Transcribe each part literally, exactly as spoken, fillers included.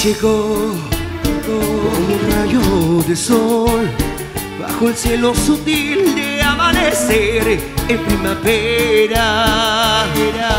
Llegó como un rayo de sol bajo el cielo sutil de amanecer en primavera.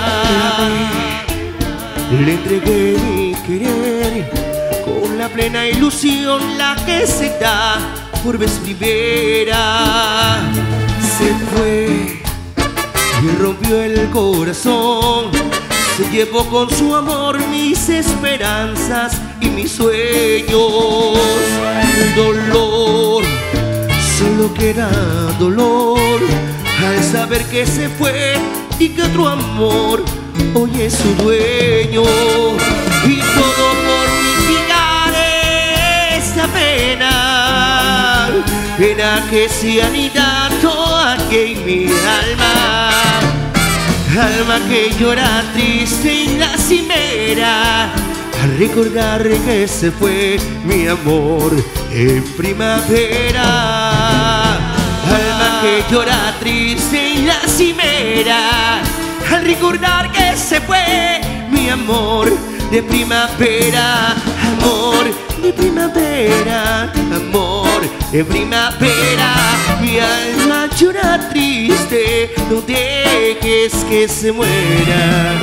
Le entregué mi querer con la plena ilusión, la que se da por vez primera. Se fue y rompió el corazón, se llevó con su amor mis esperanzas y mis sueños. El dolor, solo queda dolor al saber que se fue y que otro amor hoy es su dueño. Y todo por mitigar esa pena, pena que se anida toda aquí en mi alma. Alma que llora triste en la cimera al recordar que se fue mi amor en primavera. Alma que llora triste en la cimera al recordar que se fue mi amor de primavera. Amor de primavera, amor de primavera. Mi alma llora triste, no dejes que se muera.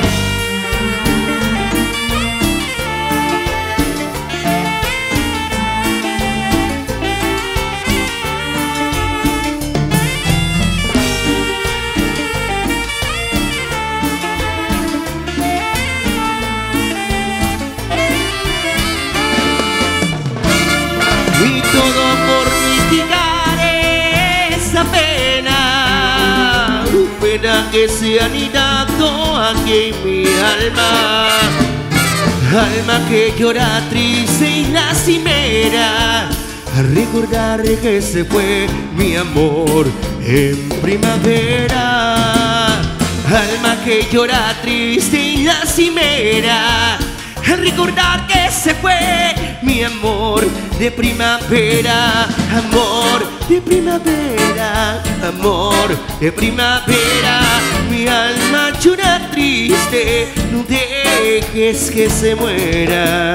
Y todo por mitigar esa pena, pena que se ha anidado aquí en mi alma. Alma que llora triste en la cimera al recordar que se fue mi amor en primavera. Alma que llora triste en la cimera al recordar que se fue mi amor de primavera. Amor de primavera, amor de primavera. Mi alma llora triste, no dejes que se muera.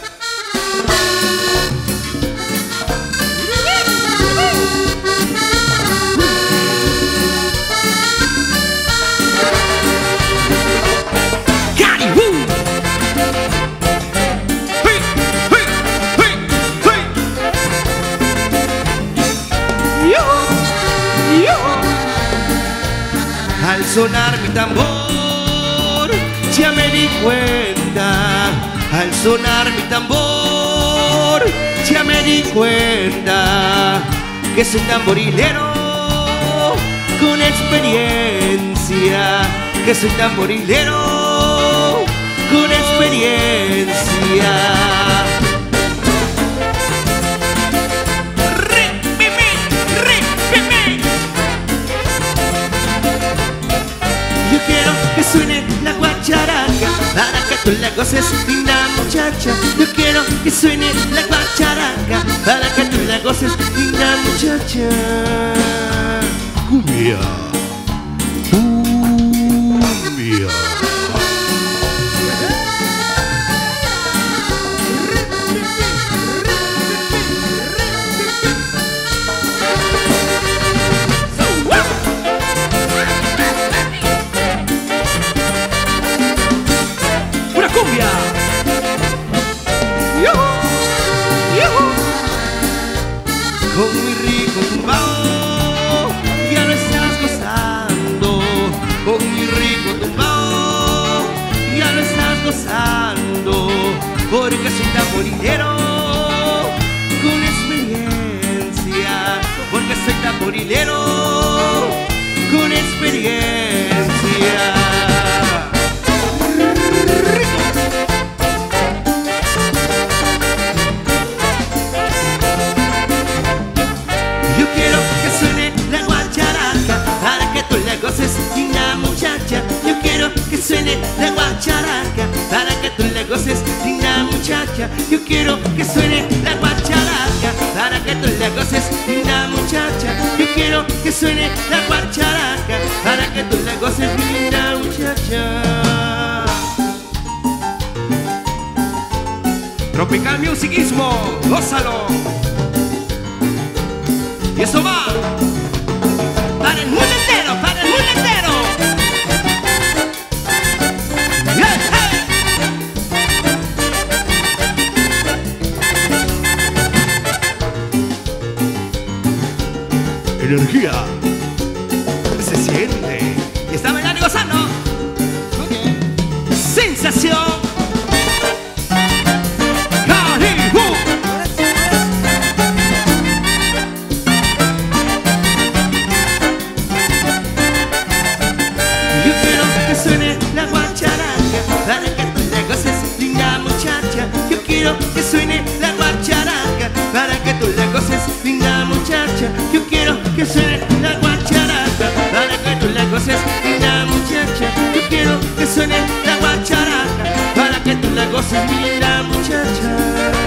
Al sonar mi tambor ya me di cuenta. Al sonar mi tambor ya me di cuenta que soy tamborilero con experiencia. Que soy tamborilero con experiencia. Yo quiero que suene la guacharaca para que tú la goces, linda muchacha. Yo quiero que suene la guacharaca para que tú la goces, linda muchacha. Cumbia, cumbia. Con mi rico tumbao ya lo estás gozando. Con mi rico tumbao ya lo estás gozando. Porque soy tamborilero con experiencia. Porque soy tamborilero con experiencia. Linda muchacha, yo quiero que suene la guacharaca para que tú la goces, linda muchacha. Yo quiero que suene la guacharaca para que tú la goces, linda muchacha. Yo quiero que suene la guacharaca para que tú la goces, linda muchacha. Tropical Musicismo, gózalo. Y eso va para el mundo entero, para el mundo entero. Yeah, hey. Energía se siente y está bailando y gozando. Okay. Sensación. Que suene la guacharaca para que tú la goces, linda muchacha. Yo quiero que suene la guacharaca para que tú la goces, linda muchacha. Yo quiero que suene la guacharaca para que tú la goces, linda muchacha.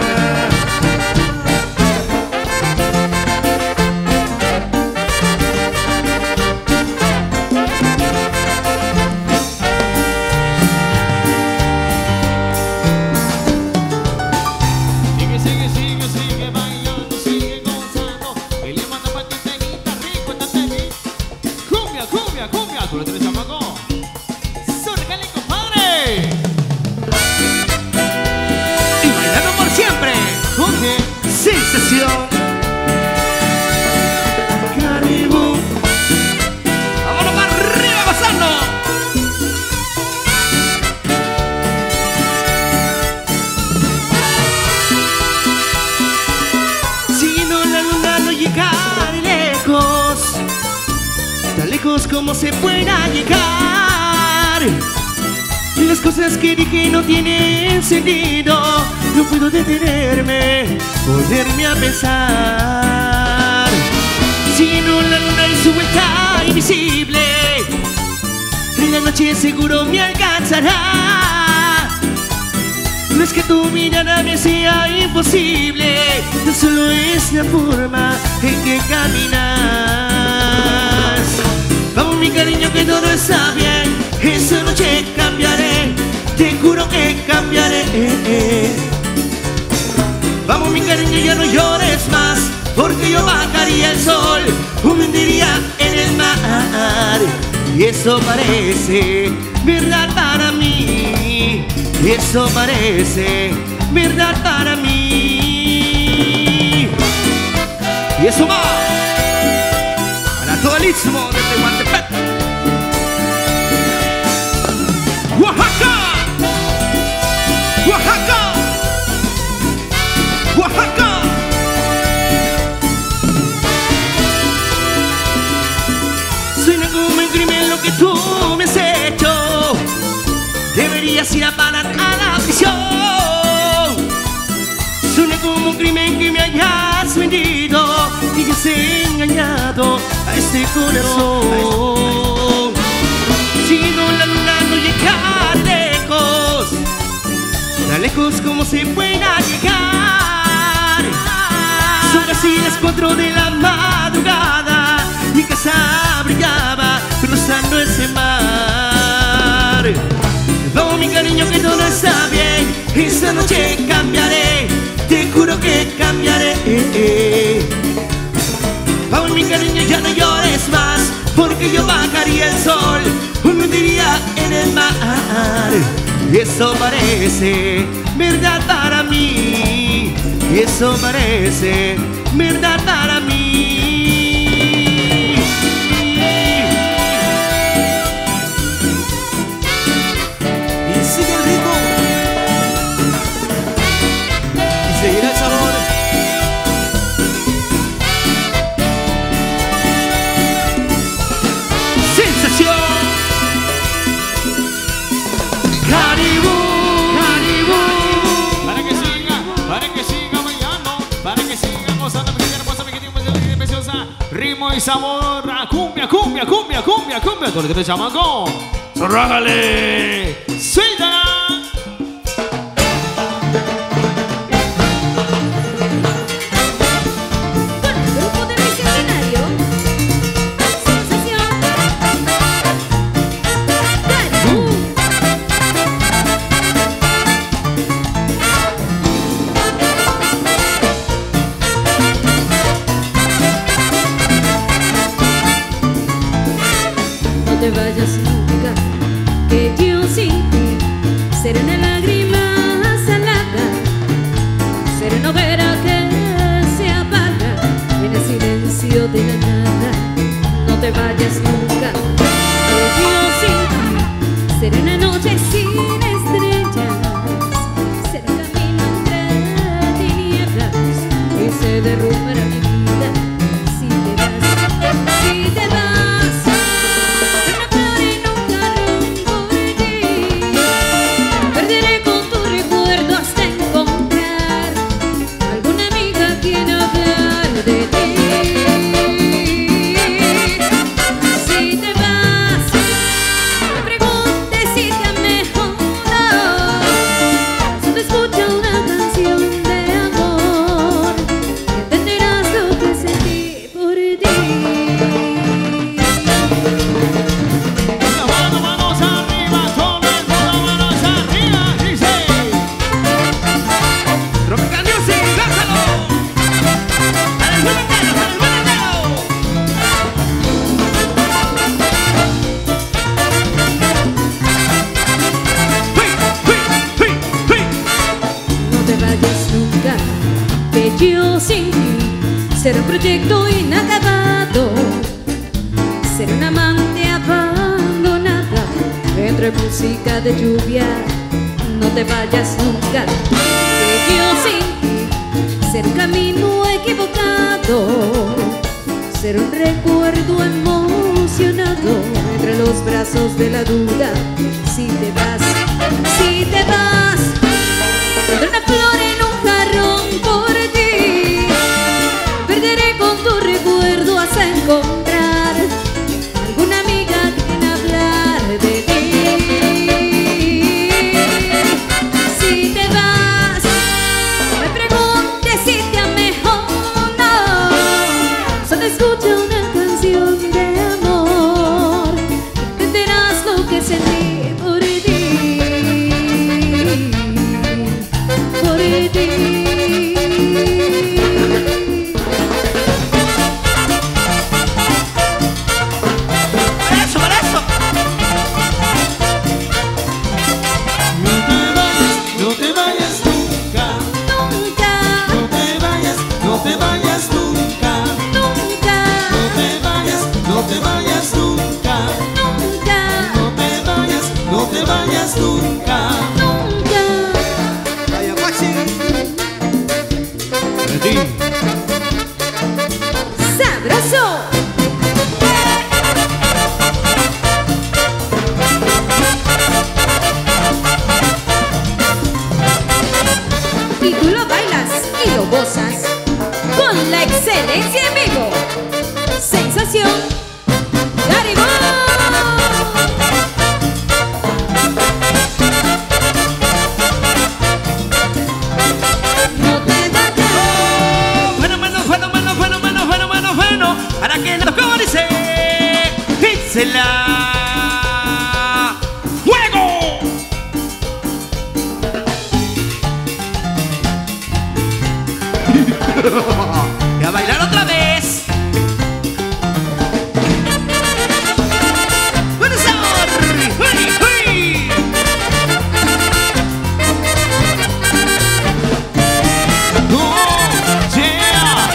Sensación. Caribú. Vámonos para arriba gozando. Siguiendo la luna no llega de lejos, tan lejos como se pueda llegar. Las cosas que dije no tienen sentido. No puedo detenerme, ponerme a pensar. Siguiendo la luna y su vuelta invisible, en la noche seguro me alcanzará. No es que tu mirada me sea imposible, tan solo es la forma en que caminas. Vamos mi cariño que todo está bien, esa noche cambiaré, te juro que cambiaré. Vamos mi cariño, ya no llores más, porque yo bajaría el sol, me hundiría en el mar. Y eso parece verdad para mí, y eso parece verdad para mí. Y eso va para todo el istmo de Tehuantepec, Oaxaca, Oaxaca, Oaxaca. Suena como un crimen lo que tú me has hecho. Deberías ir a parar a la prisión. Suena como un crimen que me hayas vendido y que has engañado a este corazón. Siguiendo la luna no llega lejos, tan lejos como se pueda llegar. Son casi las cuatro de la madrugada, mi casa brillaba cruzando ese mar. Vamos mi cariño que todo está bien, esta noche cambiaré, te juro que cambiaré. Vamos mi cariño, ya no llores más, porque yo bajaría el sol, me hundiría en el mar. Y eso parece verdad para mí, y eso parece verdad para mí. Y sigue el ritmo, y seguirá el sabor. Sensación. Caribú, Caribú. Para que siga, para que siga bailando, para que siga gozando, mi querida hermosa, mi querida preciosa. Ritmo y sabor a cumbia, cumbia, cumbia, cumbia, cumbia. Todo lo que te chamaco. ¡Sorrágale! ¡Suéltala! te vayas nunca, que yo sin ti seré una lágrima salada, seré una hoguera que se apaga en el silencio de la nada. No te vayas nunca, que yo sin ti seré una noche sin estrellas, seré un camino entre tinieblas y se derrumbará mi vida si te vas, si te vas. Yo sin ti seré un proyecto inacabado, seré una amante abandonada entre música de lluvia. No te vayas nunca, que yo sin ti seré un camino equivocado, seré un recuerdo emocionado entre los brazos de la duda. Si te vas, si te vas, pondré una flor en un jarrón por ti, perderé con tu recuerdo hasta encontrar alguna amiga a quien hablar de ti. Si te vas, no me preguntes si te amé o no, solo escucha una canción de amor, entenderás lo que sentí por ti, por ti. ¡Sabroso! Y tú lo bailas y lo gozas con la excelencia en vivo. Sensación Garibay. Para que los comunice, píxela. ¡Fuego! Y a bailar otra vez. ¡Buen sabor! ¡Uy, uy! ¡Oh, yeah!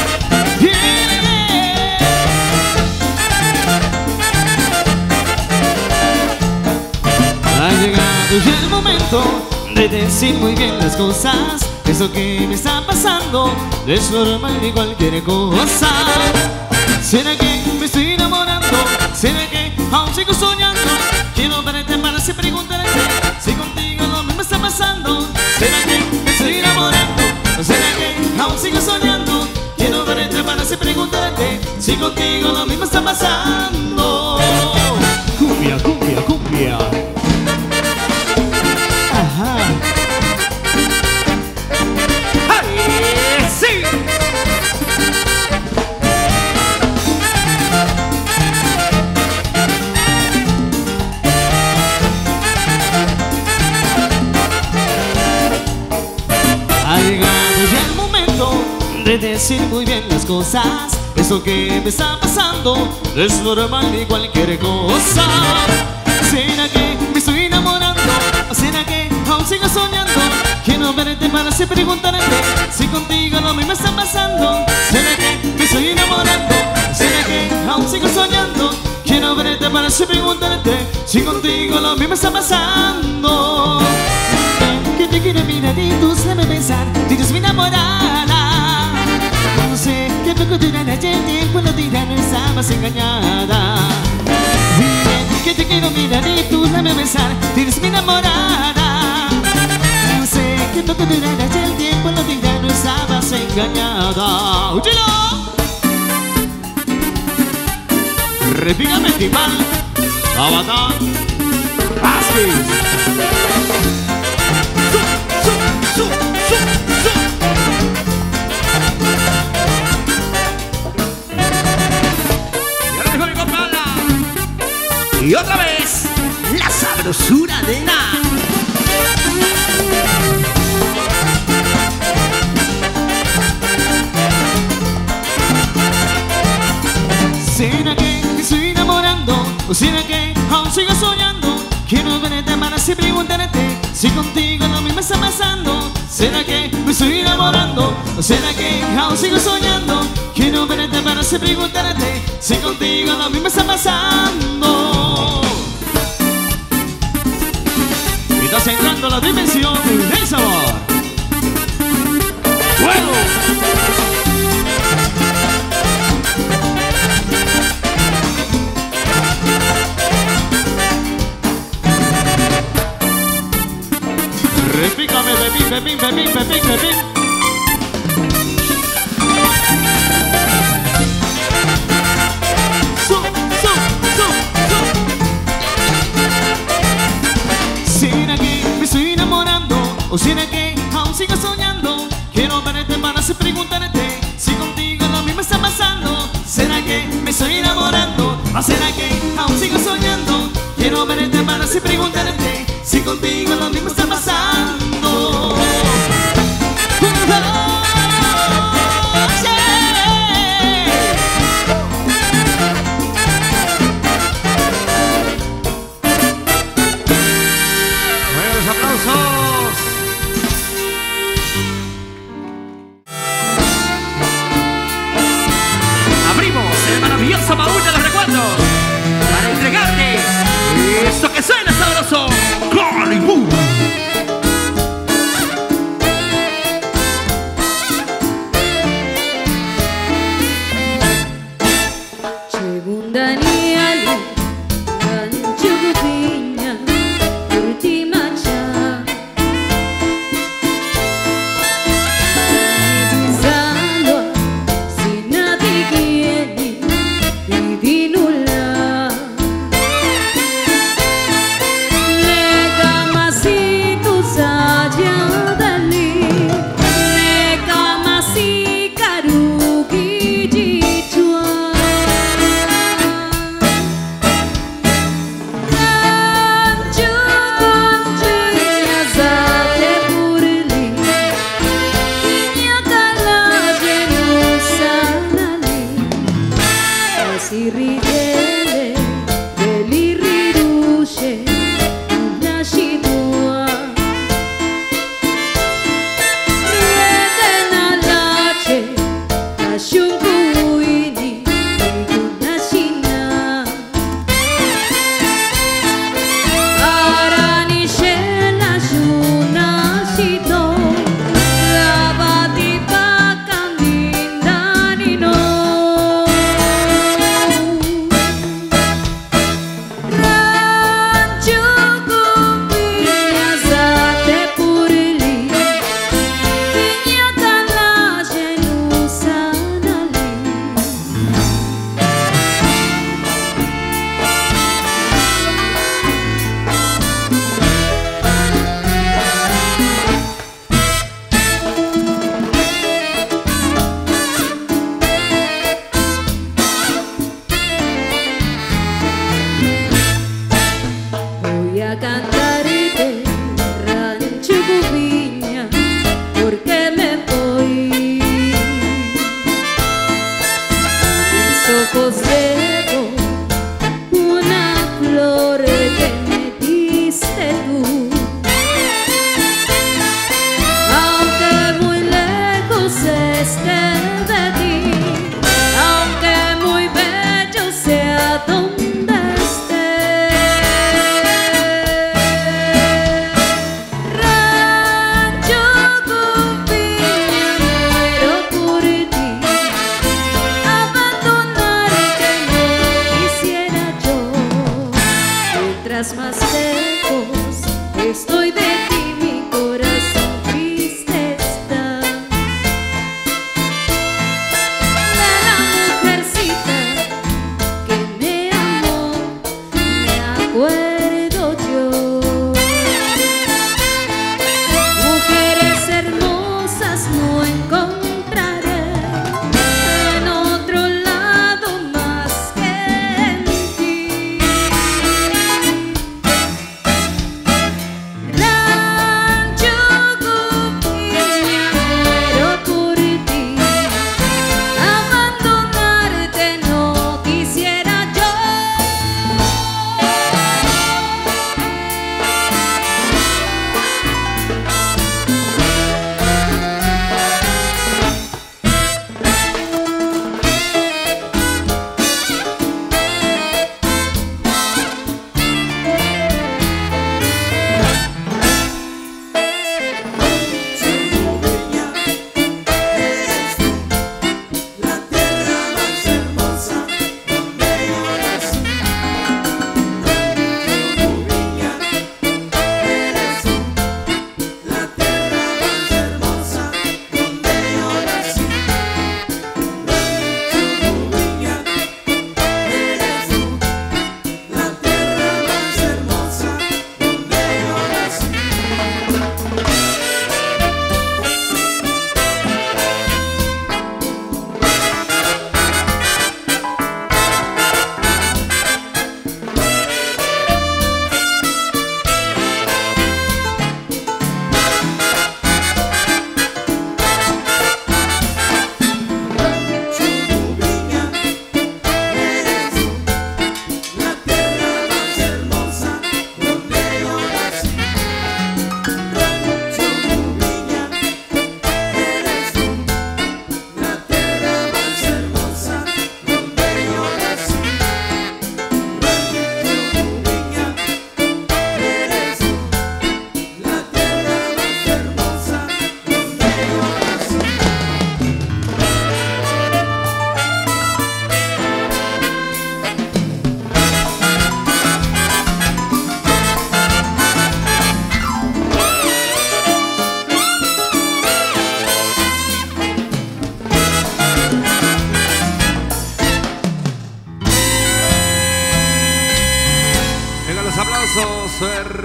Ha llegado ya el momento de decir muy bien las cosas. Eso que me está pasando no es normal ni cualquier cosa. ¿Será que me estoy enamorando? ¿Será que aún sigo soñando? Quiero verte para siempre preguntarte si contigo lo mismo está pasando. ¿Será que me estoy enamorando? ¿Será que aún sigo soñando? Quiero verte para siempre preguntarte si contigo lo mismo está pasando. Cumbia, cumbia, cumbia. Ajá. ¡Ay, sí! Ha llegado ya el momento de decir muy bien las cosas. Eso que me está pasando es normal de cualquier cosa. ¿Será que me estoy enamorando? ¿O será que aún sigo soñando? Quiero verte para así preguntarte si contigo lo mismo está pasando. ¿Será que me estoy enamorando? ¿Será que aún sigo soñando? Quiero verte para así preguntarte si contigo lo mismo está pasando. Que te quiero mirar y tú sabes pensar, tienes mi enamorada. No sé qué poco durará el tiempo, no dirá, no estabas engañada. Bien, que te quiero mirar y tú sabes pensar, tienes mi enamorada. No sé qué poco durará el tiempo, no dirá, no estabas engañada. ¡Úchelo! Repígame, Timal, Avatar, Asquis. Y otra vez, la sabrosura de Na. ¿Será que me estoy enamorando? ¿O será que aún sigo soñando? Quiero verte para así preguntarte si contigo lo mismo está pasando. ¿Será que me estoy enamorando? ¿O será que aún sigo soñando? Quiero verte para así preguntarte si contigo lo mismo está pasando. Y estás entrando a la dimensión del sabor. ¡Fuego! Repícame, pepín, pepín, pepín, pepín, pepín. Su, su, su, su. ¿Será que me estoy enamorando? ¿O será que aún sigo soñando? Quiero verte para así preguntarte si contigo lo mismo está pasando. ¿Será que me estoy enamorando? ¿O será que aún sigo soñando? Quiero verte para así preguntarte si contigo lo mismo está pasando. Buenos aplausos. Abrimos el maravilloso baúl de los recuerdos para entregarte esto que suena sabroso. Hollywood.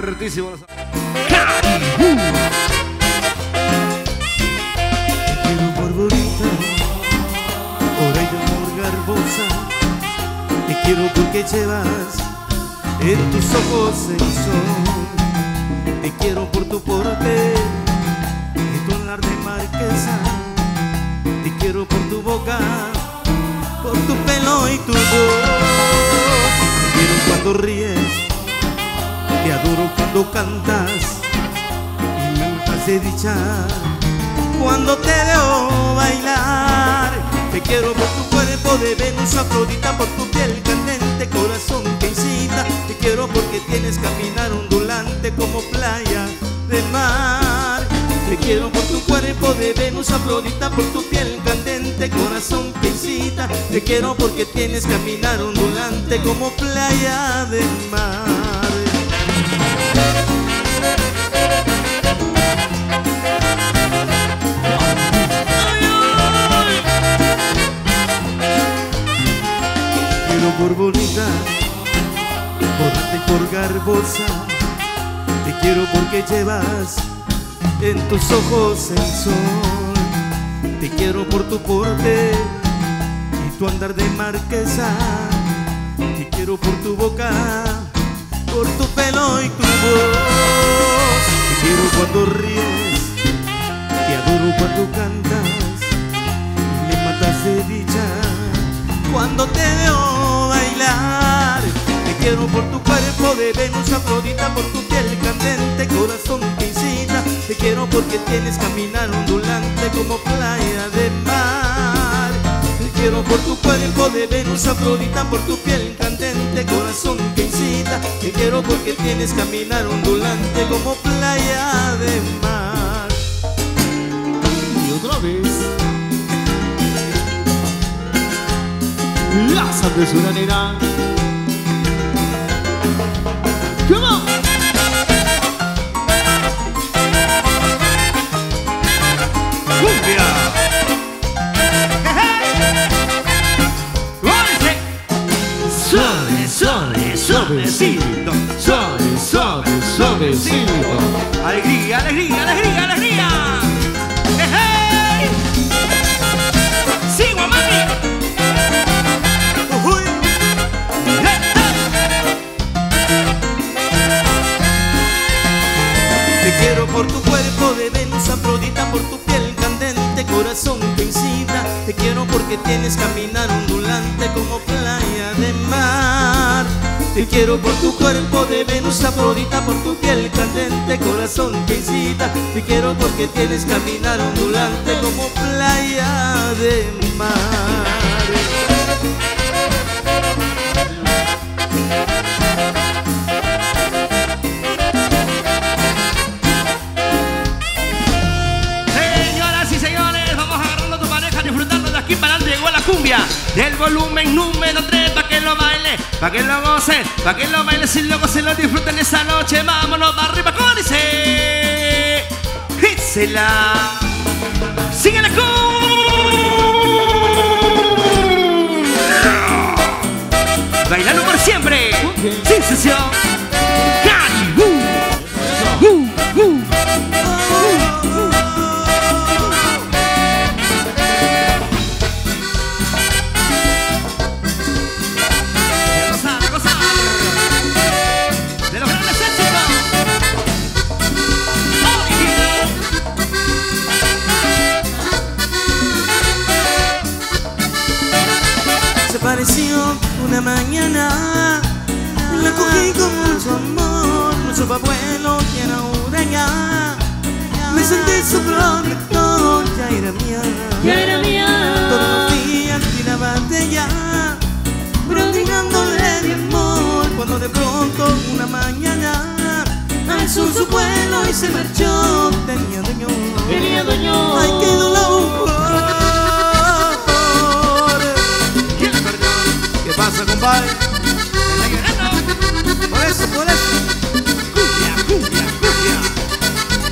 fuertísimo. Quiero por bonita, por ella amor garbosa. Te quiero porque llevas en tus ojos el sol. Te quiero por tu porte y tu hablar de marquesa. Te quiero por tu boca, por tu pelo y tu voz. Te quiero cuando ríes, te adoro cuando cantas y me matas de dicha cuando te veo bailar. Te quiero por tu cuerpo de Venus, Afrodita, por tu piel candente, corazón que incita. Te quiero porque tienes caminar ondulante como playa de mar. Te quiero por tu cuerpo de Venus, Afrodita, por tu piel candente, corazón que incita. Te quiero porque tienes caminar ondulante como playa de mar. Por bonita, por alta y por garbosa. Te quiero porque llevas en tus ojos el sol. Te quiero por tu porte y tu andar de marquesa. Te quiero por tu boca, por tu pelo y tu voz. Te quiero cuando ríes, te adoro cuando cantas y me matas de dicha cuando te veo bailar. Te quiero por tu cuerpo de Venus, Afrodita, por tu piel candente, corazón que incita. Te quiero porque tienes caminar ondulante como playa de mar. Te quiero por tu cuerpo de Venus, Afrodita, por tu piel candente, corazón que incita. Te quiero porque tienes caminar ondulante como playa de mar. Y otra vez. La sabrosura nena. Come on. Cumbia. Suave, suave, suavecito. Suave, suave, suavecito. Alegría, alegría, alegría, alegría. Hey, hey. Sigo, mami. Te quiero por tu cuerpo de Venus, Afrodita, por tu piel candente, corazón que incita. Te quiero porque tienes caminar ondulante como playa de mar. Te quiero por tu cuerpo de Venus, Afrodita, por tu piel candente, corazón que incita. Te quiero porque tienes caminar ondulante como playa de mar. Del volumen número tres, pa' que lo baile, pa' que lo goce, pa' que lo baile y luego se lo disfruten esa noche. Vámonos para arriba, ¿cómo dice? Dísela. Síguela con bailando por siempre. Sensación. Cari. Uh, uh, uh. Apareció una mañana, la cogí con mucho amor, mucho abuelo y ahora ya me sentí su protector, ya era mía, ya era mía. Todos los días tiraba de ella, prodigándole de amor, cuando de pronto una mañana alzó su vuelo y se marchó. Tenía dueño, tenía dueño. Ay, qué dolor. ¿Qué pasa, compadre? Por eso, por eso. Cumbia, cumbia, cumbia.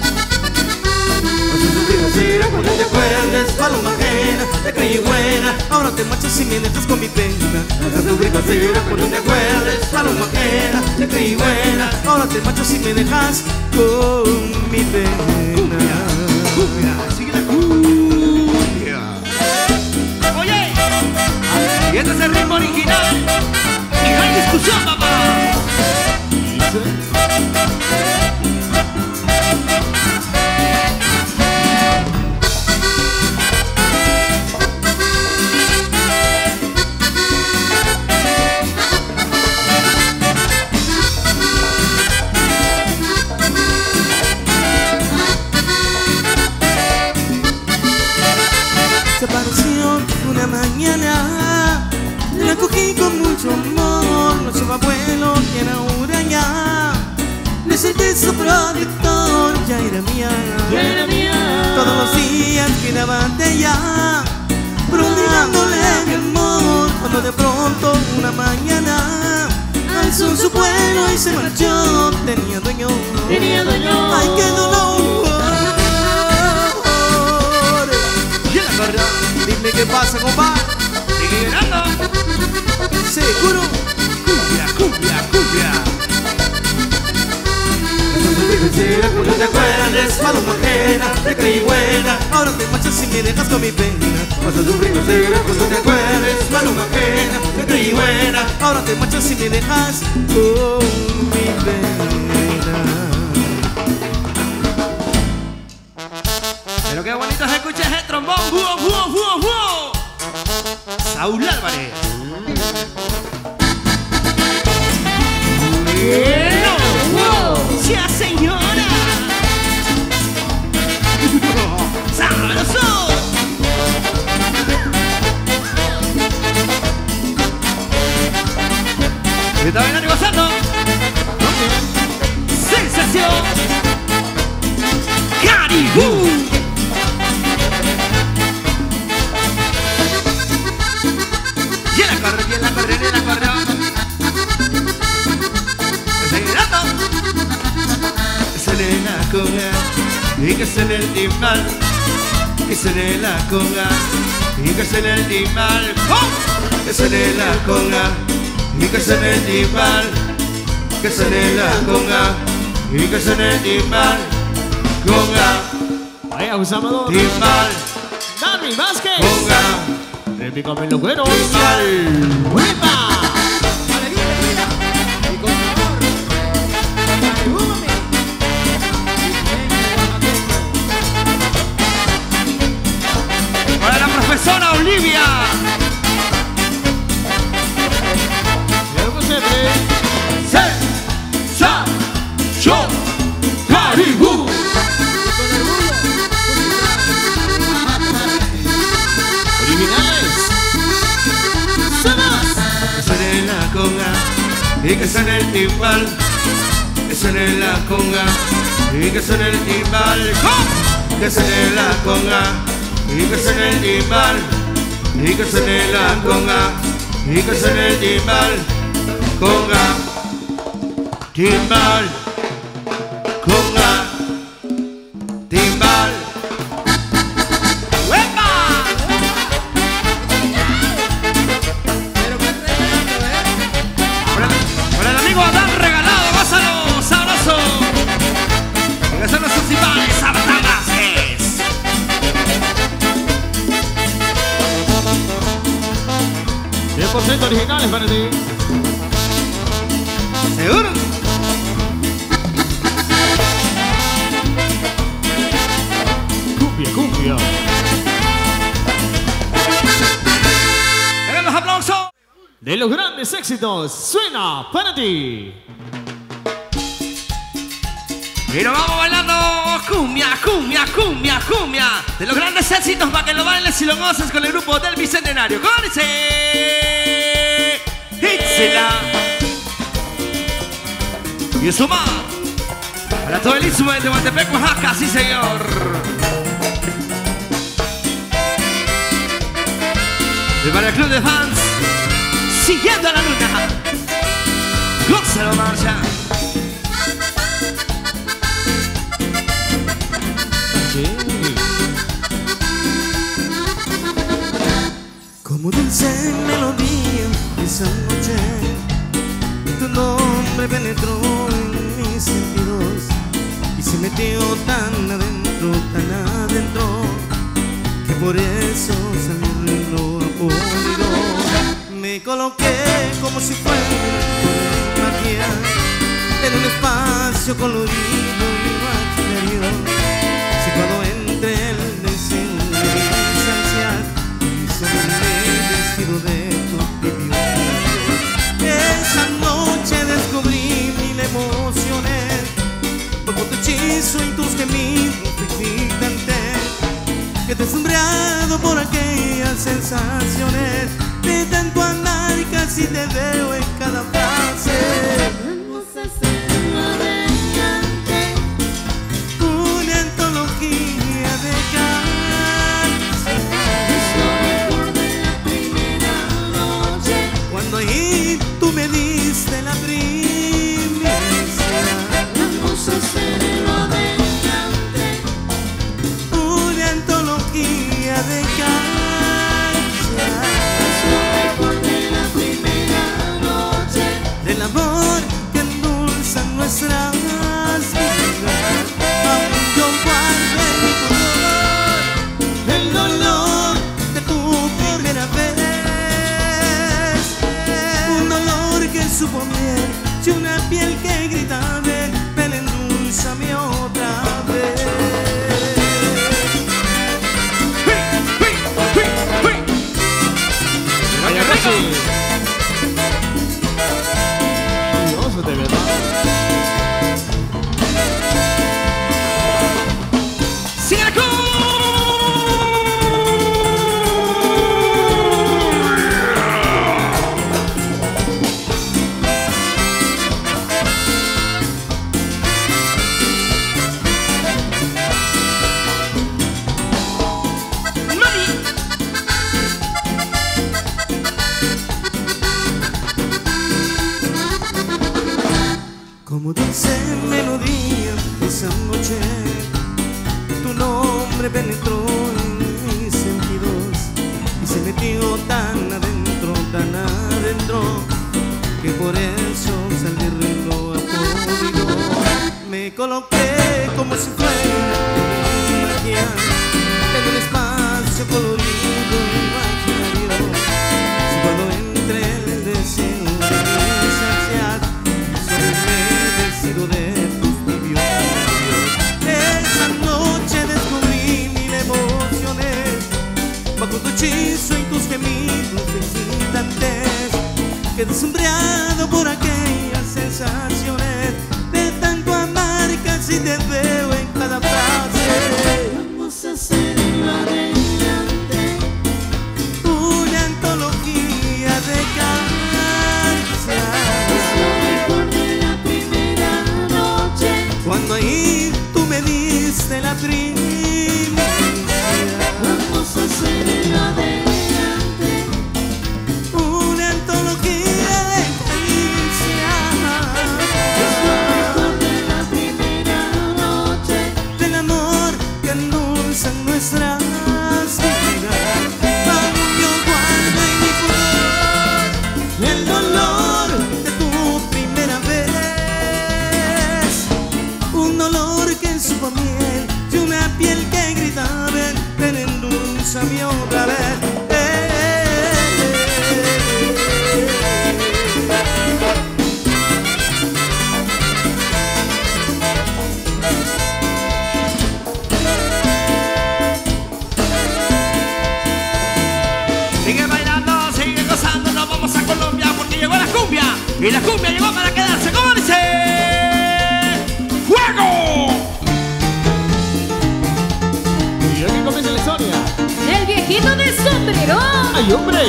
No se sufrir, no te acuerdes, paloma ajena, te creí buena. ahora te marchas y me dejas con mi pena. Dejas tu bricotera cuando te acuerdes, paloma ajena, te creí buena. Ahora te marchas y me dejas con mi pena. Cumbia, sigue la cumbia. Oye, y este es el ritmo original y no hay discusión, papá. Se apareció una mañana, la cogí con mucho amor, no lleva vuelo que era huraña. Le senté su protector, ya era mía, Ya era mía. todos los días quedaba de ella, prometiéndole mi amor, cuando de pronto una mañana alzó su vuelo y se marchó, tenía dueño, Tenía dueño. ay qué dolor. Y el acordeón, Dime qué pasa, compadre. sigue llenando. Seguro. Cumbia, cumbia, cumbia. Cuando te acuerdes, paloma ajena, te creí buena. Ahora te marchas y me dejas con mi pena. Cuando tu rico será, cuando te acuerdes, paloma ajena, te creí buena. Ahora te marchas y me dejas con mi pena. Pero qué bonito se escucha ese trombón. ¡Búho, búho, búho, búho! Saúl Álvarez. ¡Bueno! Wow. ¡Sí, señora! ¡Sabroso! ¿Qué está bailando y gozando? ¡Sensación! ¡Caribú! Y el acordeón, y el acordeón, y el acordeón. Seguirando. Suene la conga y que suene el timbal. Que suene la conga y que suene el timbal. ¡Oh! Que suene la conga y que suene el timbal. Que suene la conga y que suene el timbal. Conga, Ahí abusador. timbal, Dani Vázquez. conga, Répicame los cueros. timbal. ¡Huepa! Para la profesora Olivia. Luego se ve. Se, sa, yo, Caribú. Originales. ¡Somos! Que suene la conga y que suene el timbal. Que suene la conga y que suene el timbal. ¡Oh! Que suene la conga y que suene el timbal. Y que suene la conga y que suene el timbal. Conga, timbal, conga, timbal. ¡Uepa! Por el, por el amigo Adán regalado, gózalo, sabroso. Que son los principales sabatadas es. cien por ciento originales para ti. ¿Seguro? Cumbia, cumbia. Vengan los aplausos. De los grandes éxitos, suena para ti. Y nos vamos bailando cumbia, cumbia, cumbia, cumbia. De los grandes éxitos para que lo bailes y lo goces con el grupo del Bicentenario. ¿Cómo dice? Itzela. Y suma. Para todo el istmo de Tehuantepec, Oaxaca, sí señor. Y para el club de fans, siguiendo a la luna. Gózalo, marcha. Como Como dulce melodía esa noche, tu nombre penetró en mis sentidos y se metió tan adentro, tan adentro, que por eso salí apólido. Me coloqué como si fuera magia en un espacio colorido y imaginario, situado entre el deseo y mis ansias y sobre el vestido de tu tibio. Esa noche descubrí mil emociones, bajo tu hechizo y tus gemidos excitantes, que deslumbrado por aquellas sensaciones de tanto amar, casi te veo en cada frase. Vamos a hacerlo adelante. Una antología de canciones. Yo recuerdo la primera noche. Cuando ahí tú me diste la primicia. Vamos a hacerlo adelante. Una antología de canciones. El amor que endulza nuestras vidas, aún yo guardo en mi color el dolor de tu primera vez. Un dolor que supo miel y una piel que grita ven, ven endulzame otra vez. Vaya Rosy. De verdad. ¡Sigue la Como dulce melodía esa noche, tu nombre penetró en mis sentidos y se metió tan adentro, tan adentro, que por eso salí riendo apólido. Me coloqué como si fuera magia en un espacio colorido e imaginario, situado entre el deseo y mis ansias de tus tibios labios. Esa noche descubrí mil emociones, bajo tu hechizo y tus gemidos excitantes, que deslumbrado por aquellas sensaciones de tanto amar, casi te veo en cada frase. Vamos a hacerlo adelante. Una antología de canciones. Cuando ahí tú me diste la primicia. Vamos a hacerlo adelante. Una antología de caricias. Recuerdo la primera noche. Del amor que endulza nuestras vidas. Aún yo guardo en mi color el dolor de tu primera vez. Un dolor que supo miel y una piel que grita ven, ven endulzame otra vez. Eh, eh, cumbia! Sigue bailando, sigue gozando, nos vamos a Colombia porque llegó la cumbia. Y la cumbia llegó para quedarse, ¿cómo dice? ¡Fuego! Y aquí comienza la historia. El viejito de sombrero. ¡Ay, hombre!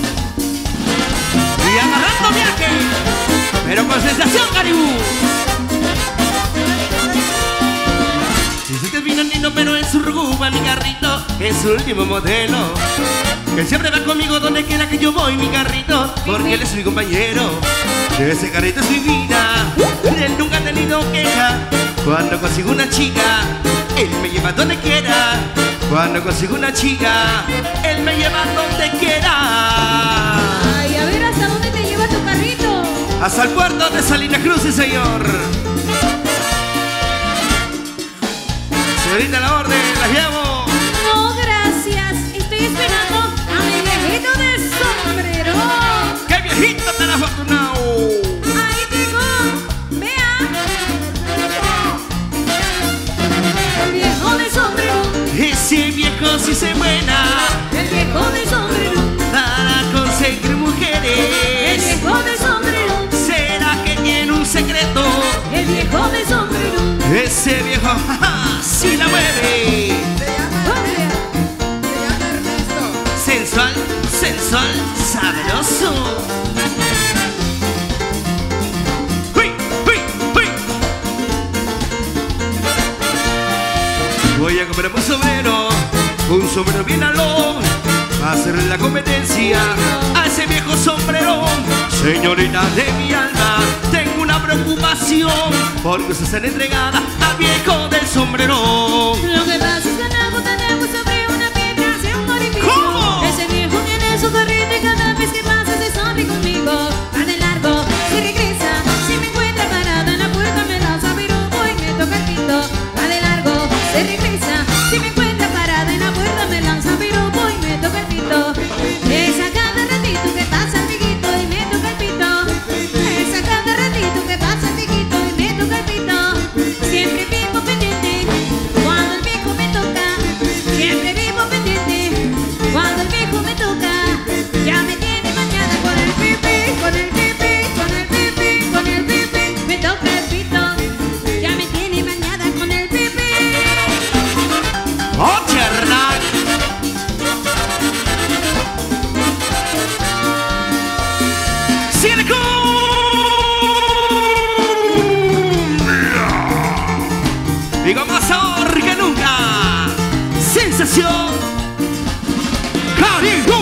Y agarrando viaje, pero con sensación, Caribú. Dice que vino Nino, pero en su ruba, mi carrito es su último modelo. Que siempre va conmigo donde quiera que yo voy, mi carrito, porque él es mi compañero. Ese carrito es mi vida, él nunca ha tenido queja. Cuando consigo una chica, él me lleva donde quiera. Cuando consigo una chica, él me lleva donde quiera. hasta el puerto de Salina Cruz, sí, señor. Señorita, la orden, la llevo. No, gracias. Estoy esperando a mi viejito de sombrero. ¡Qué viejito tan afortunado! Ahí llegó. Vea. El viejo de sombrero. Ese viejo sí se buena El viejo de sombrero. para conseguir El mujeres. viejo de sombrero. ¿Será que tiene un secreto? El viejo de sombrero. Ese viejo, jaja, sí la mueve. Oye, Sensual, sensual, sabroso. ¡Uy, uy, uy! Voy a comprar un sombrero, un sombrero bien alón, a hacerle la competencia a ese viejo sombrero. Señorita de mi alma, tengo una preocupación, porque usted está entregada al viejo del sombrero. Lo que pasa es que andamos, tenemos sobre una piedra hacia un orificio. ¿Cómo? Ese viejo tiene su carrito y cada vez que pasa se sonríe conmigo. Va de largo, se regresa, si me encuentra parada en la puerta me lanza piropo y me toca el pito. Va de largo, se regresa, si me encuentra parada en la puerta me lanza piropo y me toca el pito. Es a cada ratito que pasa amiguito y me toca el pito. Es a cada ratito que pasa amiguito y me toca el pito. Siempre vivo pendiente cuando el viejo me toca. Siempre vivo pendiente cuando el viejo me toca. Ya me tiene mañana con el pipi, con el pipi, con el pipi, con el pipi. Me toca el pito. Ya me tiene mañana con el pipi. ¡Oh, Hernán! ¡Sigue la cumbia! Y con más sabor que nunca, sensación Caribe.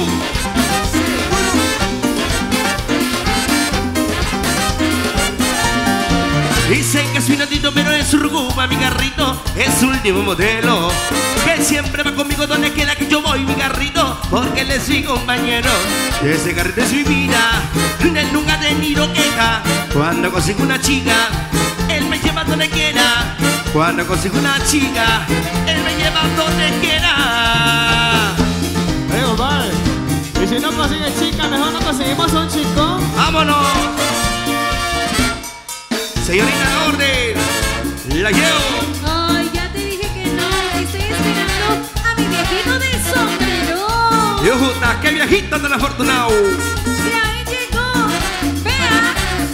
Dicen que es finotito, pero es urguma, mi garrito es último modelo. Que siempre va conmigo donde quiera que yo voy, mi garrito, porque él es mi compañero. Ese garrito es mi vida, él nunca ha tenido queja. Cuando consigo una chica, él me lleva donde quiera. Cuando consigo una chica, él me lleva donde quiera. Eh, compadre. Y si no consigues chica, mejor no conseguimos un chico. ¡Vámonos! Señorita, la orden, la llevo. Ay, ya te dije que no. Estoy esperando a mi viejito de sombrero. Dios, puta, qué viejito tan afortunado. Y ahí llegó. Vea.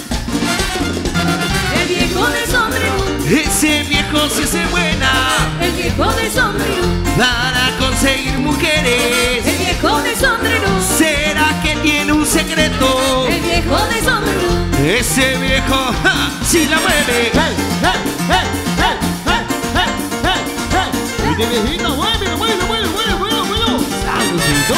El viejo de sombrero. Ese viejo sí se buena El viejo de sombrero. para conseguir mujeres. El viejo de sombrero. ¿Será que tiene un secreto? El viejo de sombrero. Ese viejo, ja, sí la mueve. ¡Hey, hey, hey, hey, hey, hey, hey, hey! Y de viejito, muévelo, muévelo, muévelo, muévelo, muévelo, muévelo. ¡Salucito!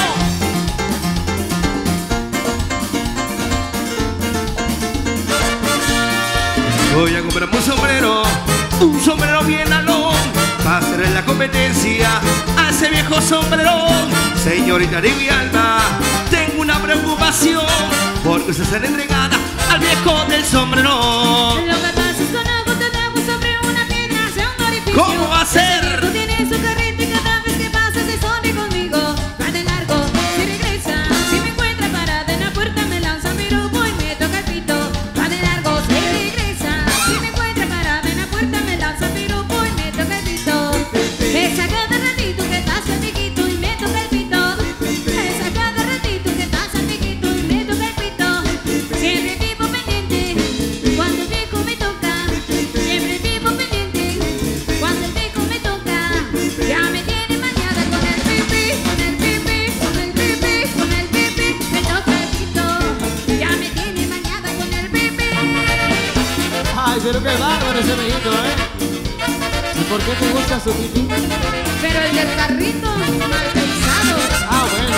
Voy a comprar un sombrero, un sombrero bien alón, para hacerle la competencia a ese viejo sombrero. Señorita de mi alma, tengo una preocupación, porque usted está entregada al viejo del sombrero. Lo que pasa es que andamos, tenemos sobre una piedra hacia un orificio. ¿Cómo va a ser? Tú tienes su carrito y cada vez que pasa se sonríe conmigo. Va de largo, se regresa, si me encuentra parada en la puerta me lanza piropo y me toca el pito. Va de largo, se regresa, si me encuentra parada en la puerta me lanza piropo y me toca el pito. Es a cada ratito que pasa amiguito y me toca el pito. Es a cada ratito que pasa amiguito y me toca el pito. Siempre vivo pendiente cuando el viejo me toca. Siempre vivo pendiente cuando el viejo me toca. Ya me tiene mañana con el pipi, con el pipi, con el pipi, con el pipi. Me toca el pito. Ya me tiene mañana con el pipi. Ay, pero qué bárbaro ese viejito, ¿eh? ¿Y por qué te gusta su pipí? Pero el del carrito mal pensado. Ah, bueno.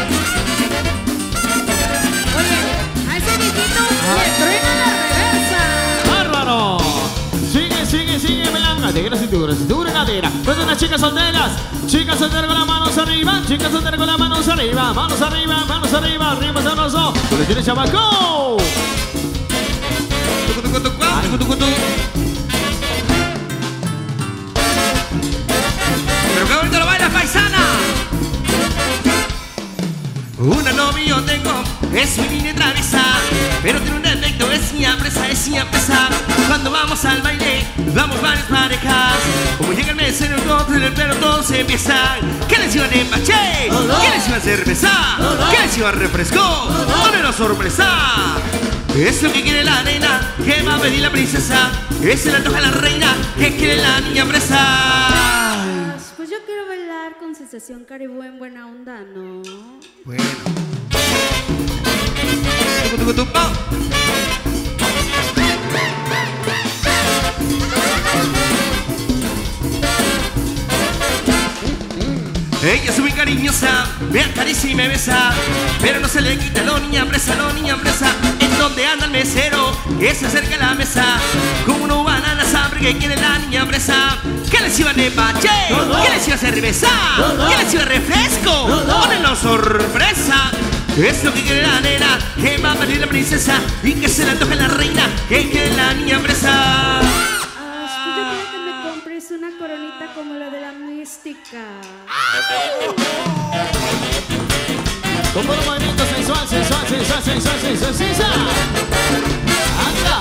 Oye, a ese viejito le truena la reversa. ¡Bárbaro! Sigue, sigue, sigue, melanga. Cadera, cintura, cintura, cadera. Pues unas chicas solteras. Chicas solteras con las manos arriba. Chicas solteras con las manos arriba. Manos arriba, manos arriba. Arriba sabroso. ¿Tú le tienes, chamaco? Pero qué bonito lo baila, paisana. Una novia yo tengo, es mi niña traviesa, pero tiene un defecto, es mi presa, es mi presa. Cuando vamos al baile, vamos varias parejas. Como llega el mesero, todo el pelo, todo se empieza. ¿Qué les iba a empaché? ¿Qué les iba a cerveza? ¿Qué les iba a refresco? ¡Tómelo sorpresa! Es lo que quiere la nena, que va a pedir la princesa. Es el antojo de la reina, que quiere la niña presa. Pues yo quiero bailar con sensación Caribú en buena onda, ¿no? Bueno. Tucu, tucu, tucu. Ella es muy cariñosa, me acaricia y me besa, pero no se le quita lo niña presa, lo niña presa. En donde anda el mesero, que se acerca a la mesa, como una banana sabe que quiere la niña presa. ¿Qué les iba de pache? ¿Qué les iba a cerveza? ¿Qué les iba a refresco? ¡Pónenlo sorpresa! Es lo que quiere la nena, que va a pedir la princesa y que se le antoje la reina, que quiere la niña presa. Es una coronita como la de la mística. Con un movimiento sensual, sensual, sensual, sensual, sensual, sensual. Anda.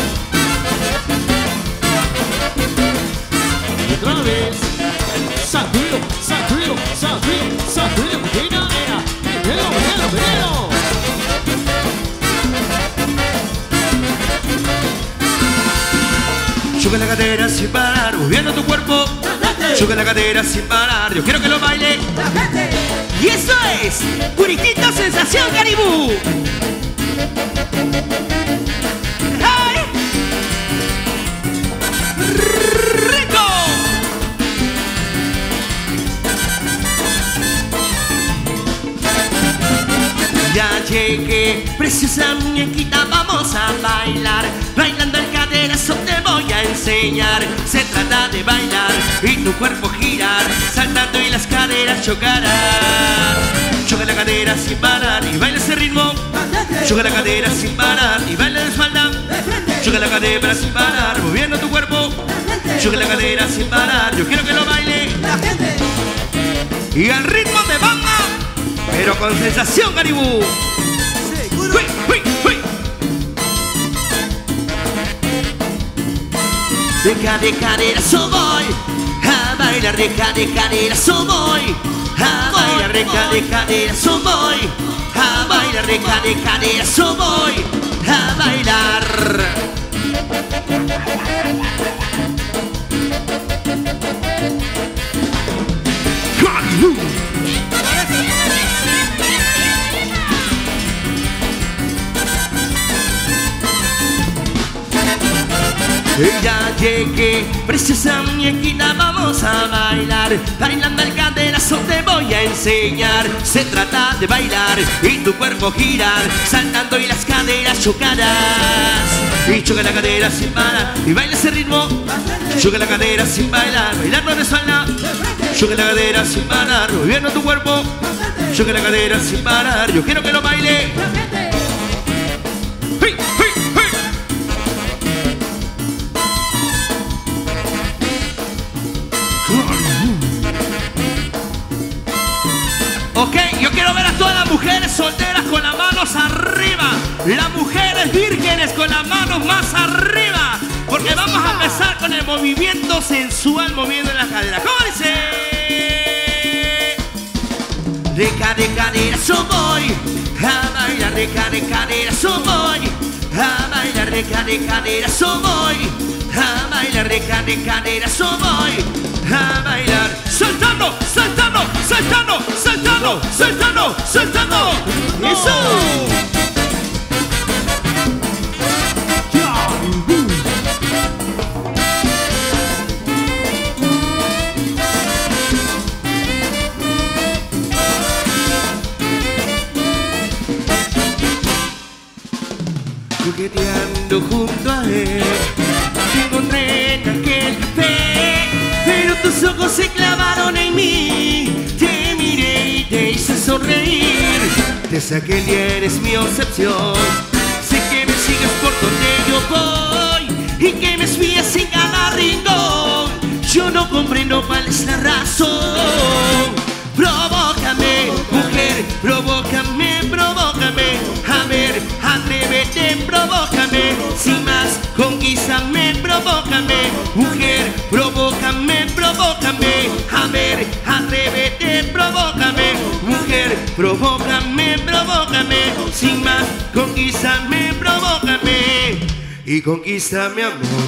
Y otra vez. Sacudido, sacudido, sacudido, sacudido. Mira, mira. Primero, primero, primero. Chuga la cadera sin parar, moviendo tu cuerpo. Chuga la cadera sin parar, yo quiero que lo baile. Y eso es Puritito Sensación Caribú. ¡Ay! ¡Rico! Ya llegué, preciosa muñequita, vamos a bailar. Bailando el caderazo te voy a enseñar. Se trata de bailar y tu cuerpo girar, saltando y las caderas chocarán. Choca la cadera sin parar y baila ese ritmo. Choca la cadera sin parar y baila de espalda. Choca la cadera sin parar, moviendo tu cuerpo. Choca la cadera sin parar, yo quiero que lo baile. Y al ritmo de bamba, pero con sensación Caribú. ¡Uy, uy, uy! De cadera, caderazo voy a bailar, de cadera, caderazo voy a bailar, de cadera, caderazo voy a bailar, de cadera, caderazo voy a bailar. Ya llegué, preciosa muñequita, vamos a bailar. Bailando el caderazo te voy a enseñar. Se trata de bailar y tu cuerpo girar, saltando y las caderas chocarás. Y choca la cadera sin parar y baila ese ritmo. Choca la cadera sin bailar, bailando de espalda. Choca la cadera sin parar, moviendo tu cuerpo. Choca la cadera sin parar, yo quiero que lo baile. ¡Hey, hey! Ok, yo quiero ver a todas las mujeres solteras con las manos arriba. Las mujeres vírgenes con las manos más arriba. Porque vamos a empezar con el movimiento sensual moviendo las caderas. ¿Cómo dice? De cadera, caderazo voy a bailar, de cadera, caderazo voy a bailar, de cadera, caderazo voy a bailar, de cadera, caderazo voy a bailar. Saltando, saltando, saltando, saltando, saltando, saltando. ¡Eso! Coqueteando junto a él, te encontré en aquel café, pero tus ojos se clavaron en mí. Te miré y te hice sonreír. Desde aquel día eres mi obsesión. Sé que me sigues por donde yo voy. y que me espías en cada rincón. Yo no comprendo cuál es la razón. Provócame, mujer, provócame, provócame. A ver, atrévete, provócame. Sin más, conquístame, provócame. Mujer, provócame, provócame. A ver, atrévete, provócame. Mujer, provócame, provócame. Sin más, conquístame, provócame. Y conquista mi amor.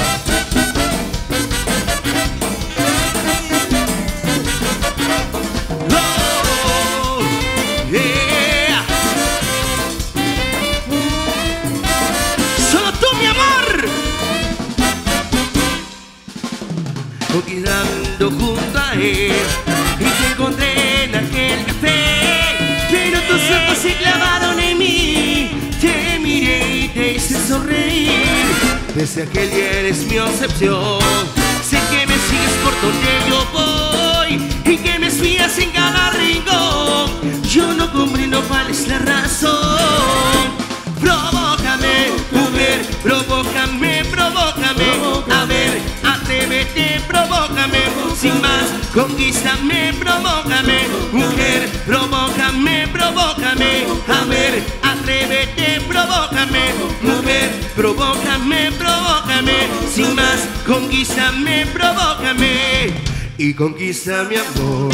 Conquistando junto a él y te encontré en aquel café, pero tus ojos se clavaron en mí. Te miré y te hice sonreír. Desde aquel día eres mi obsesión. Sé que me sigues por donde yo voy y que me espías en cada rincón. Yo no comprendo cuál es la razón. Provócame, mujer, provócame, provócame. A ver, atrévete, provócame. Sin más, conquístame, provócame. Mujer, provócame, provócame. A ver, atrévete, provócame. Mujer, provócame, provócame. Sin más, conquístame, provócame. Y conquista mi amor.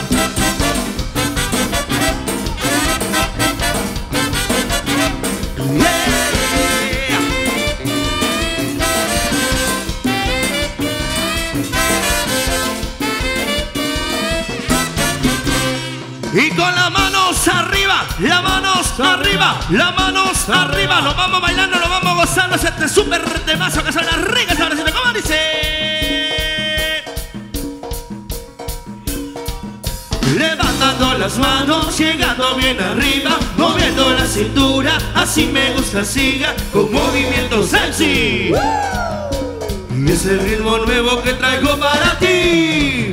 Y con las manos arriba, las manos arriba, las manos arriba. Nos vamos bailando, nos vamos gozando este súper temazo que son las ricas. ¿Cómo dice? Levantando las manos, llegando bien arriba, moviendo la cintura, así me gusta, siga con movimiento sexy. Y ese ritmo nuevo que traigo para ti.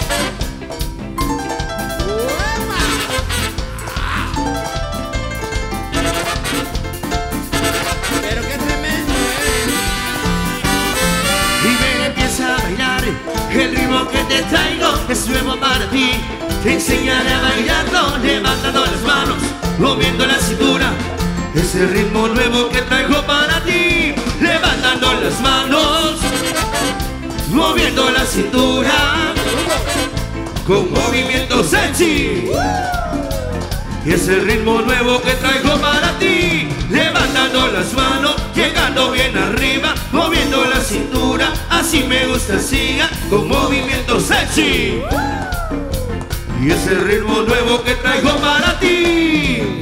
El ritmo que te traigo es nuevo para ti. Te enseñaré a bailarlo, levantando las manos, moviendo la cintura. Es el ritmo nuevo que traigo para ti. Levantando las manos, moviendo la cintura, con movimiento sexy. Y es el ritmo nuevo que traigo para ti. Levantando las manos, llegando bien arriba, moviendo la cintura, así me gusta, siga con movimiento sexy. Y es el ritmo nuevo que traigo para ti.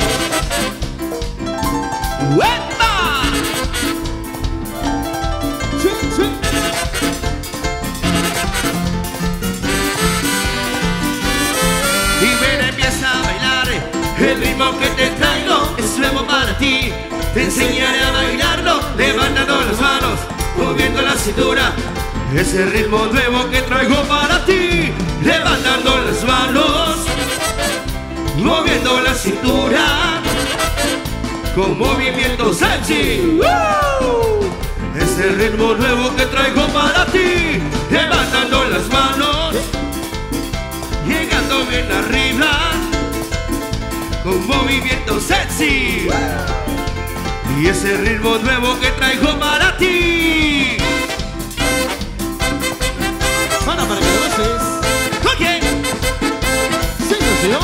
¡Uepa! Sí, sí. Y ven, empieza a bailar. El ritmo que te traigo es nuevo para ti. Te enseñaré a bailarlo, levantando las manos, moviendo la cintura. Ese ritmo nuevo que traigo para ti. Levantando las manos, moviendo la cintura, con movimiento sexy. ¡Woo! Ese ritmo nuevo que traigo para ti. Levantando las manos, llegando bien arriba, con movimiento sexy. Y ese ritmo nuevo que traigo para ti. Para, para que lo beses. Ok. Señor, señor.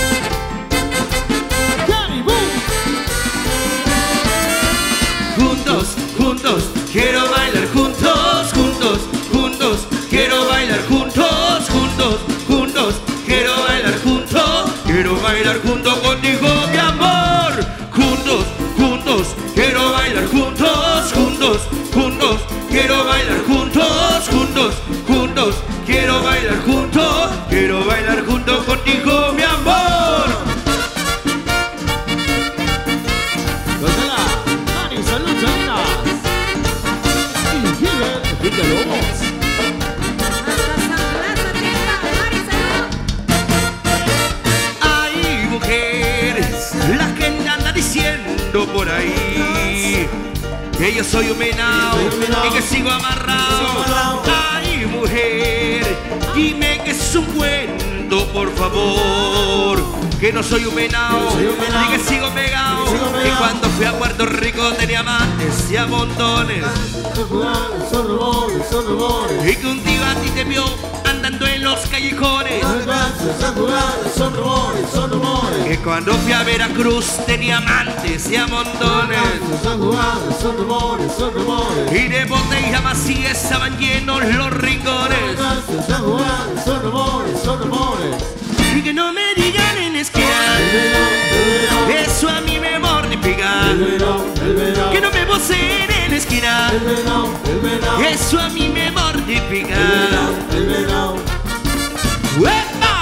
Cari, boom. Juntos, juntos, quiero bailar juntos, juntos, juntos, quiero bailar juntos, juntos, juntos, quiero bailar juntos, quiero bailar junto contigo, mi amor. Juntos, juntos, quiero bailar juntos, juntos, juntos, quiero bailar juntos, juntos, juntos, quiero bailar juntos, quiero bailar junto contigo, mi amor. Rosela, Mari, salud, salinas. Y Gilbert, Enrique Lobos. Hay mujeres, las que andan diciendo por ahí que yo soy un venado y que sigo amarrado. Ay, mujer, dime que es un cuento, por favor, que no soy un venado y que sigo pegado. Y cuando fui a Puerto Rico tenía amantes y a montones. Son rumores, son rumores. Y que un tío a ti te vio andando en los callejones. Son rumores, son rumores. Que cuando fui a Veracruz tenía amantes y a montones. Son rumores, son rumores, son rumores. Y de botellas vacías estaban llenos los rincones. Son rumores, son rumores, son rumores. Y que no me digan en esquina, eso a mí me mortifica. Que no me voceen en esquina, eso a mí me mortifica. ¡Uepa!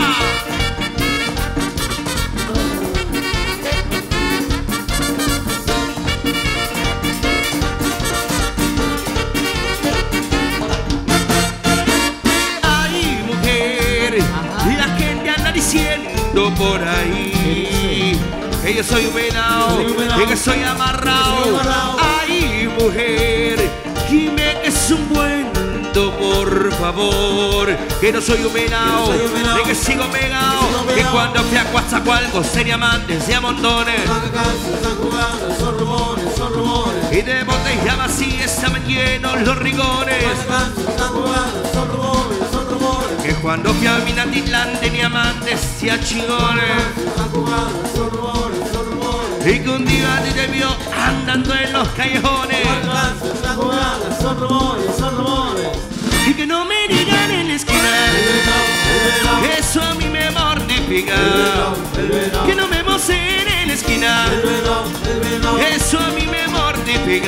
Ay, mujer, la gente anda diciendo por ahí que yo soy un venado y que soy amarrado. Ay, mujer, dime que es un cuento, por favor, que no soy un venado y que sigo pegado. Que cuando fui a Coatzacoalcos tenía amantes y a montones. Son rumores, son rumores. Y de botellas vacías estaban llenos los rincones. Son rumores, son rumores. Que cuando fui a Minatitlán tenía amantes y a chingones. Son rumores, son rumores. Y que un día a ti te vio andando en los callejones. Son rumores, son rumores. Y que no me digan en la esquina, eso a mí me mortifica. Que no me voceen en la esquina, eso a mí me mortifica.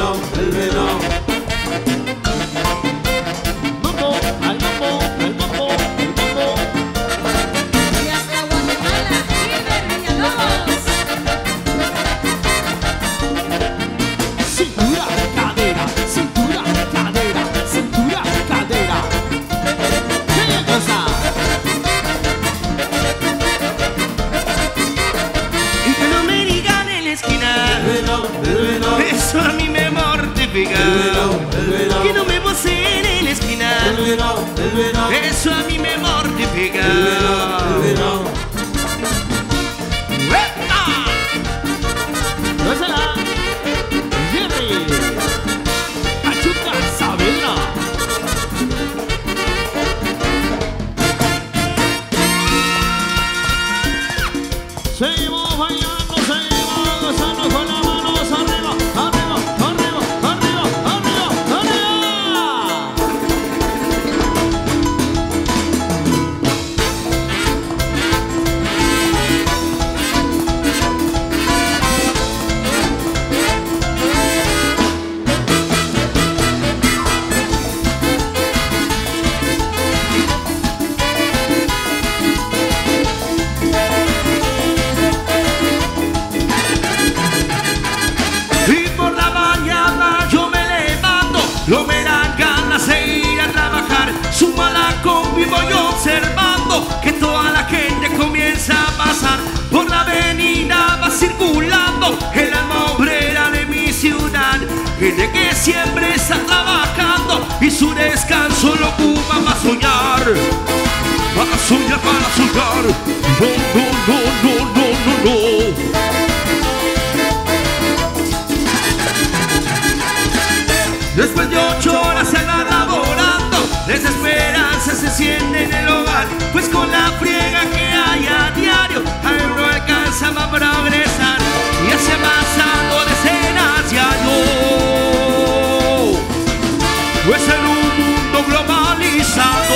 Mambo, al mambo, al mambo, al mambo. Y hasta Guatemala, River Villalobos. Cintura, cadera, cintura, cadera, cintura, cadera. ¿Qué cosa? Y que no me digan en la esquina, eso a mí me mortifica. Que no me voceen en la esquina, eso a mí me mortifica. ¡Epa! Rosela, Jerry, Pachuca, Sabela. Seguimos bailando, seguimos gozando con las manos arriba, arriba, arriba, arriba, arriba, arriba. Y por la mañana yo me levanto, no me dan ganas de ir a trabajar. Sumo a la combi, voy observando que toda la gente comienza a pasar. Por la avenida va circulando el alma obrera de mi ciudad. Gente que siempre está trabajando y su descanso lo ocupa para soñar. Para soñar, para soñar. No, no, no, no, no, no, no. Después de ocho horas se van laborando, desesperanza se siente en el hogar. Pues con la friega que hay a diario, aún no alcanza para progresar. Y hace pasado decenas de años, pues en un mundo globalizado,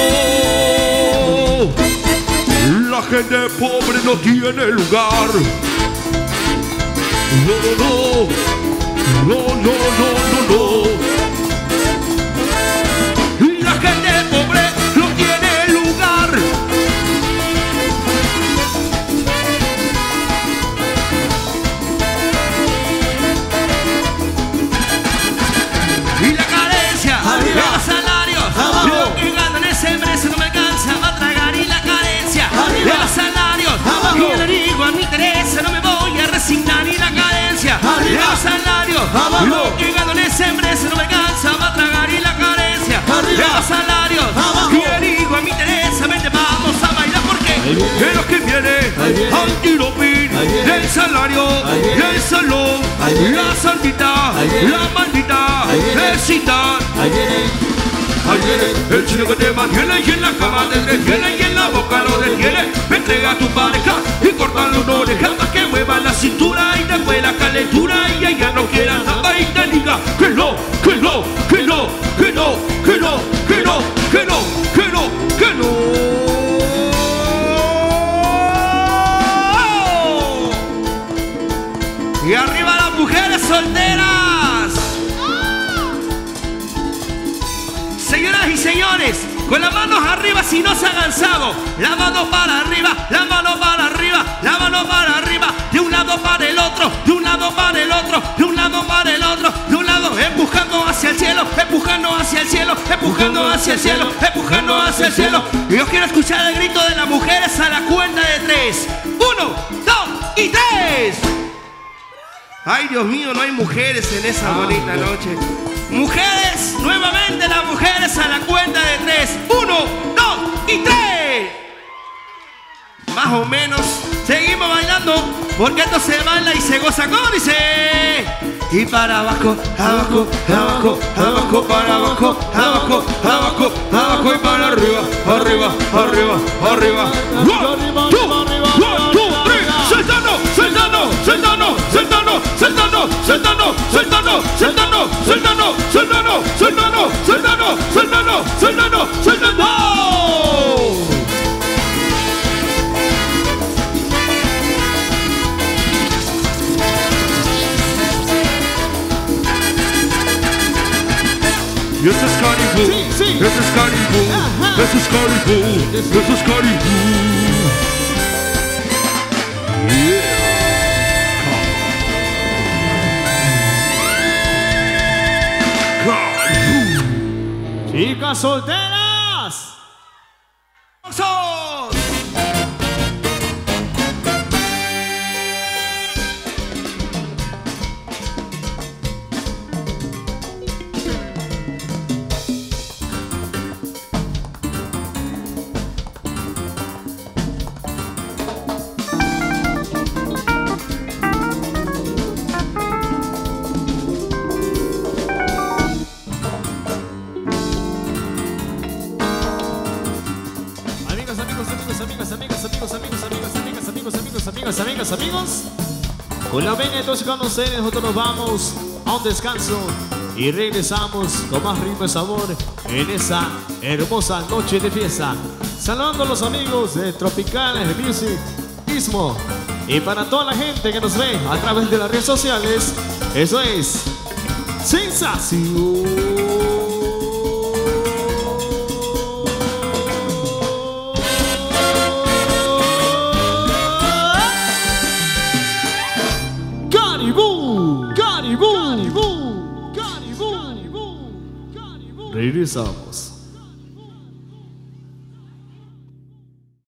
la gente pobre no tiene lugar. No, no, no, no, no, no, no, no. La gente pobre no tiene lugar. Y la carencia de los salarios, lo que ganan ese mes no me alcanza a tragar. Y la carencia de los salarios, y yo le digo a mi Teresa, no me voy a resignar. Y la carencia de los salarios, lo que ganan Rosario, el salón, la santita, la maldita, vecindad. Ahí viene. Ahí viene el chino que te mantiene y en la cama te detiene y en la boca lo detiene. Me entrega a tu pareja y cortale una oreja para que mueva la cintura y después la calentura y ella no quiera nada y te diga que no, que no, que no, que no, que no, que no, que no, que no, que no. Y arriba las mujeres solteras. Señoras y señores, con las manos arriba si no se ha cansado. La mano para arriba, la mano para arriba, la mano para arriba. De un lado para el otro, de un lado para el otro, de un lado para el otro, de un lado empujando hacia el cielo, empujando hacia el cielo, empujando hacia el cielo, empujando hacia el cielo. Y yo quiero escuchar el grito de las mujeres a la cuenta de tres. Uno, dos y tres. Ay, Dios mío, no hay mujeres en esa bonita noche. Mujeres, nuevamente las mujeres a la cuenta de tres. Uno, dos y tres. Más o menos. Seguimos bailando porque esto se baila y se goza. ¿Cómo dice? Y para abajo, abajo, abajo, abajo, para abajo, abajo, abajo, abajo y para arriba, arriba, arriba, arriba. One, two, one, two, three. Saltando, saltando, saltando, saltando, saltando, saltando, saltando, saltando, saltando, saltando, saltando, saltando, saltando, saltando, saltando. Y eso es Caribou, Sí, sí. eso es Caribou, Ajá. eso es Caribou, eso es Caribou. Chicas solteras. ¡Sos! Amigos, amigos, con la venia entonces con ustedes nosotros nos vamos a un descanso y regresamos con más ritmo y sabor en esa hermosa noche de fiesta. Saludando a los amigos de Tropical Music Istmo y para toda la gente que nos ve a través de las redes sociales, eso es Sensación. Regresamos.